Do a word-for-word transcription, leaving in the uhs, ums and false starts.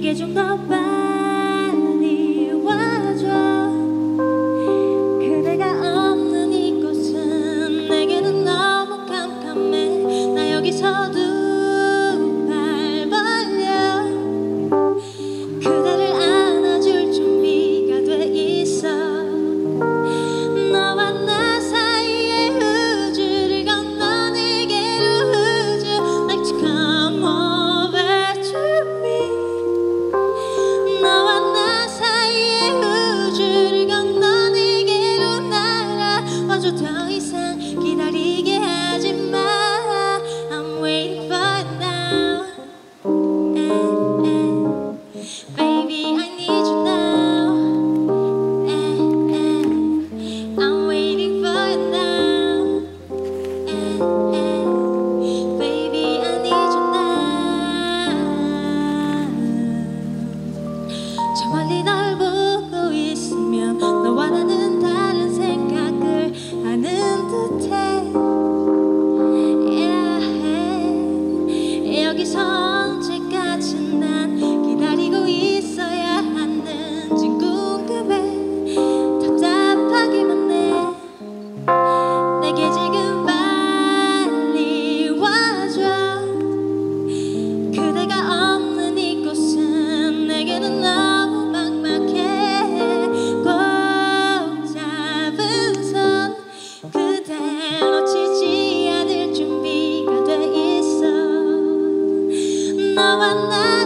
내게 좀 더 빨리 와줘. 그대가 없는 이곳은 내게는 너무 깜깜해. 나 여기서 두 발 벌려 그대를 안아줄 준비가 돼 있어. 너와 나 사이의 우주를 건너 내게로 우주 Like to come over to me. 너와 나 사이의 우주를 건너 내게로 날아와줘. 더 이상 기다리게 하지 마. I'm waiting for it now. eh, eh. Baby I need you now. eh, eh. I'm waiting for it now. eh, eh. Baby I need you now. 저 멀리 널 보고 있으면 너와 나는 다른 생각을 하는 듯해. yeah. 여기서 언제까지 난 기다리고 있어야 하는지 궁금해. 답답하기만 해. 내게 지금 빨리 와줘. 그대가 없는 이곳은 내게는 너무 막막해. 꼭 잡은 손 그댈 놓치지 않을 준비가 돼 있어. 너와 나